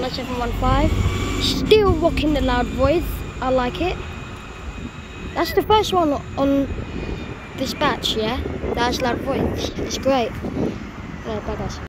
715. Still rocking the loud voice. I like it. That's the first one on this batch, yeah? That's loud voice. It's great. Bye guys.